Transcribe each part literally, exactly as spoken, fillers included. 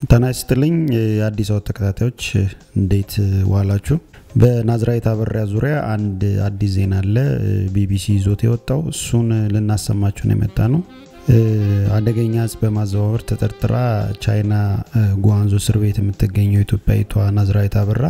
ጤና ይስጥልኝ የአዲስ አበባ ተከታታዮች እንዴት ዋላችሁ? በናዝራዊት አበራ ዙሪያ አንድ አዲስ ዜና አለ ቢቢሲ ይዞት የወጣው እሱን ልናሰማችሁ ነው የመጣነው። አደገኛ ዕፅ በማዘዋወር ተጠርጥራ ቻይና ጓንዞ እስር ቤት የምትገኘው ኢትዮጵያዊቷ ናዝራዊት አበራ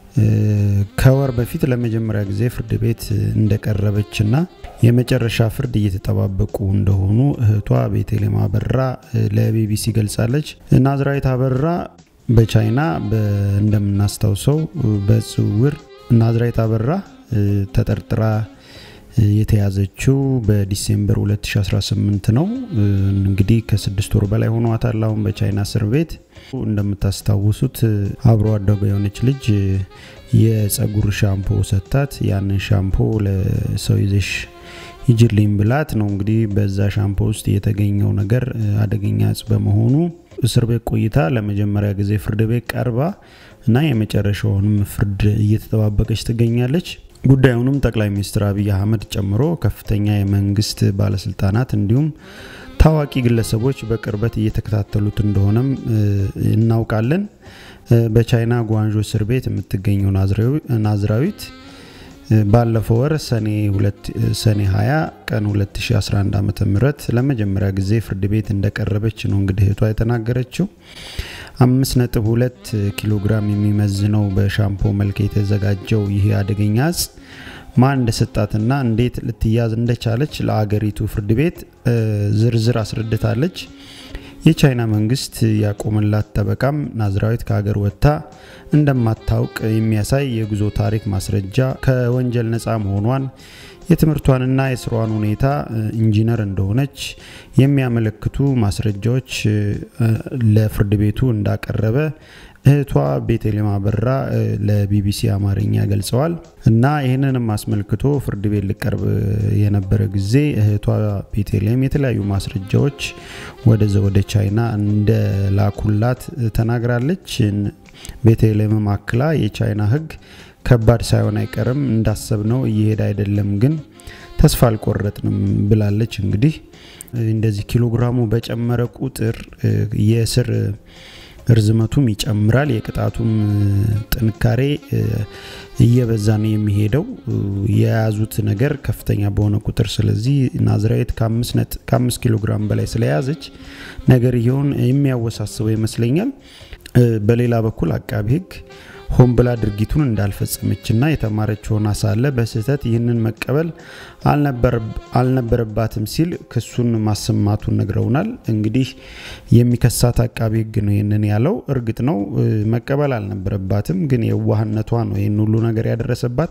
ከወር በፊት ለመጀመሪያ ጊዜ ፍርድ ቤት እንደቀረበችና የመጨረሻ ፍርድ እየተጠባበቁ እንደሆኑ እህቷ ቤተልሔም አበራ ለቢቢሲ ገልጻለች። ናዝራዊት አበራ በቻይና እንደምናስታውሰው በጽውር ናዝራዊት አበራ ተጠርጥራ የተያዘችው በዲሴምበር ሁለት ሺህ አስራ ስምንት ነው። እንግዲህ ከስድስት ወር በላይ ሆኗታል አሁን በቻይና እስር ቤት። እንደምታስታውሱት አብሮ አደጋ የሆነች ልጅ የፀጉር ሻምፖ ሰጣት። ያንን ሻምፖ ለሰው ይዘሽ ይጅልኝ ብላት ነው እንግዲህ በዛ ሻምፖ ውስጥ የተገኘው ነገር አደገኛ ዕፅ በመሆኑ እስር ቤት ቆይታ ለመጀመሪያ ጊዜ ፍርድ ቤት ቀርባ እና የመጨረሻውን ፍርድ እየተጠባበቀች ትገኛለች። ጉዳዩንም ጠቅላይ ሚኒስትር አብይ አህመድ ጨምሮ ከፍተኛ የመንግስት ባለስልጣናት እንዲሁም ታዋቂ ግለሰቦች በቅርበት እየተከታተሉት እንደሆነም እናውቃለን። በቻይና ጓንጆ እስር ቤት የምትገኘው ናዝራዊት ባለፈው ወር ሰኔ ሃያ ቀን ሁለት ሺህ አስራ አንድ ዓመተ ምህረት ለመጀመሪያ ጊዜ ፍርድ ቤት እንደቀረበች ነው እንግዲህ እህቷ የተናገረችው። አምስት ነጥብ ሁለት ኪሎ ግራም የሚመዝነው በሻምፖ መልክ የተዘጋጀው ይሄ አደገኛ ዕፅ ማን እንደሰጣትና እንዴት ልትያዝ እንደቻለች ለአገሪቱ ፍርድ ቤት ዝርዝር አስረድታለች። የቻይና መንግስት ያቆመላት ተበቃም ናዝራዊት ከሀገር ወጣ እንደማታውቅ የሚያሳይ የጉዞ ታሪክ ማስረጃ ከወንጀል ነፃ መሆኗን የትምርቷንና የስራዋን ሁኔታ ኢንጂነር እንደሆነች የሚያመለክቱ ማስረጃዎች ለፍርድ ቤቱ እንዳቀረበ እህቷ ቤተልሔም አበራ ለቢቢሲ አማርኛ ገልጸዋል። እና ይሄንንም አስመልክቶ ፍርድ ቤት ሊቀርብ የነበረ ጊዜ እህቷ ቤተልሔም የተለያዩ ማስረጃዎች ወደ ወደ ቻይና እንደላኩላት ተናግራለች። ቤተልሔም ማክላ የቻይና ህግ ከባድ ሳይሆን አይቀርም እንዳሰብነው እየሄደ አይደለም ግን ተስፋ አልቆረጥንም ብላለች። እንግዲህ እንደዚህ ኪሎግራሙ በጨመረ ቁጥር የስር ርዝመቱም ይጨምራል የቅጣቱም ጥንካሬ እየበዛ ነው የሚሄደው የያዙት ነገር ከፍተኛ በሆነ ቁጥር። ስለዚህ ናዝራዊት ከ5 ኪሎግራም በላይ ስለያዘች ነገር ይሁን የሚያወሳስበው ይመስለኛል። በሌላ በኩል አቃቢ ህግ ሆን ብላ ድርጊቱን እንዳልፈጸመችና የተማረችውን አሳለ በስህተት ይህንን መቀበል አልነበረባትም ሲል ክሱን ማሰማቱን ነግረውናል። እንግዲህ የሚከሳት አቃቢ ህግ ነው ይህንን ያለው። እርግጥ ነው መቀበል አልነበረባትም ግን የዋህነቷ ነው ይህን ሁሉ ነገር ያደረሰባት።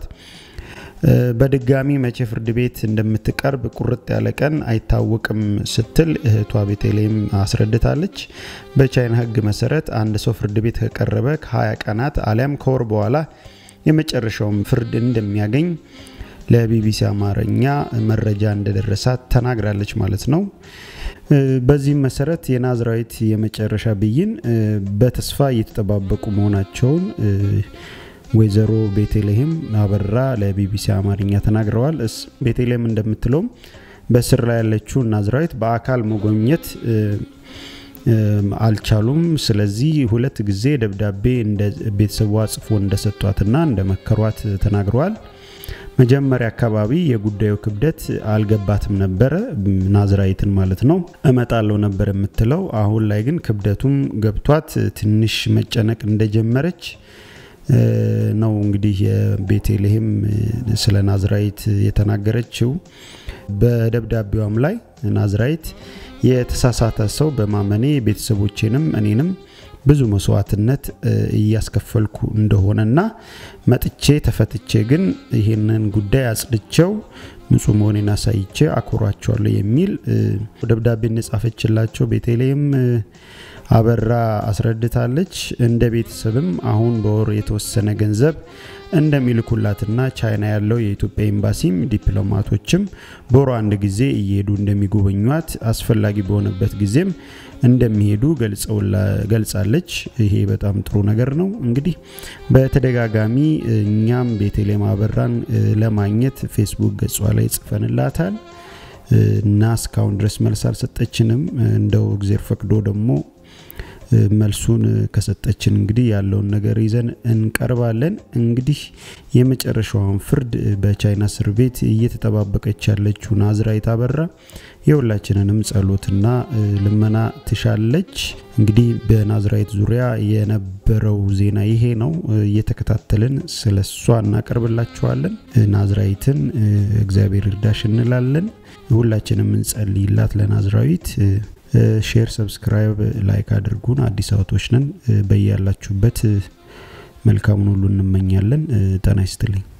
በድጋሚ መቼ ፍርድ ቤት እንደምትቀርብ ቁርጥ ያለ ቀን አይታወቅም ስትል እህቷ ቤተልሔም አስረድታለች። በቻይና ህግ መሰረት አንድ ሰው ፍርድ ቤት ከቀረበ ከ20 ቀናት አሊያም ከወር በኋላ የመጨረሻው ፍርድ እንደሚያገኝ ለቢቢሲ አማርኛ መረጃ እንደደረሳት ተናግራለች ማለት ነው። በዚህ መሰረት የናዝራዊት የመጨረሻ ብይን በተስፋ እየተጠባበቁ መሆናቸውን ወይዘሮ ቤተልሔም አበራ ለቢቢሲ አማርኛ ተናግረዋል። ቤተልሔም እንደምትለው በስር ላይ ያለችው ናዝራዊት በአካል መጎብኘት አልቻሉም። ስለዚህ ሁለት ጊዜ ደብዳቤ እንደ ቤተሰቧ ጽፎ እንደሰጧትና እንደመከሯት ተናግረዋል። መጀመሪያ አካባቢ የጉዳዩ ክብደት አልገባትም ነበር ናዝራዊትን ማለት ነው እመጣለው ነበር የምትለው። አሁን ላይ ግን ክብደቱም ገብቷት ትንሽ መጨነቅ እንደጀመረች ነው እንግዲህ የቤተልሔም ስለ ናዝራዊት የተናገረችው። በደብዳቤውም ላይ ናዝራዊት የተሳሳተ ሰው በማመኔ ቤተሰቦቼንም እኔንም ብዙ መስዋዕትነት እያስከፈልኩ እንደሆነና መጥቼ ተፈትቼ ግን ይሄንን ጉዳይ አጽድቼው ንጹህ መሆኔን አሳይቼ አኮራቸዋለሁ የሚል ደብዳቤ እንደጻፈችላቸው ቤተልሔም አበራ አስረድታለች። እንደ ቤተሰብም አሁን በወር የተወሰነ ገንዘብ እንደሚልኩላትና ቻይና ያለው የኢትዮጵያ ኤምባሲም ዲፕሎማቶችም በወር አንድ ጊዜ እየሄዱ እንደሚጎበኙት አስፈላጊ በሆነበት ጊዜም እንደሚሄዱ ገልጻለች። ይሄ በጣም ጥሩ ነገር ነው። እንግዲህ በተደጋጋሚ እኛም ቤተልሔም አበራን ለማግኘት ፌስቡክ ገጿ ላይ ጽፈንላታል እና እስካሁን ድረስ መልስ አልሰጠችንም። እንደው እግዚአብሔር ፈቅዶ ደግሞ መልሱን ከሰጠችን እንግዲህ ያለውን ነገር ይዘን እንቀርባለን። እንግዲህ የመጨረሻውን ፍርድ በቻይና እስር ቤት እየተጠባበቀች ያለችው ናዝራዊት አበራ የሁላችንንም ጸሎትና ልመና ትሻለች። እንግዲህ በናዝራዊት ዙሪያ የነበረው ዜና ይሄ ነው። እየተከታተልን ስለሷ እናቀርብላችኋለን። ናዝራዊትን እግዚአብሔር ይርዳሽ እንላለን። ሁላችንም እንጸልይላት ለናዝራዊት። ሼር ሰብስክራይብ ላይክ አድርጉን። አዲስ አውቶች ነን። በያላችሁበት መልካሙን ሁሉ እንመኛለን። ጤና ይስጥልኝ።